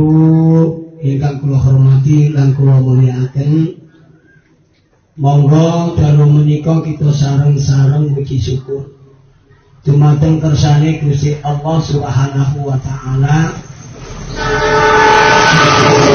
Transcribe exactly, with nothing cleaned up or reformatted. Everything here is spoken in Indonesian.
guru ingkang kula hormati lan kula mulyakaken, monggo dalu menika kita sareng-sareng muji syukur dumateng kersane Gusti Allah Subhanahu wa taala.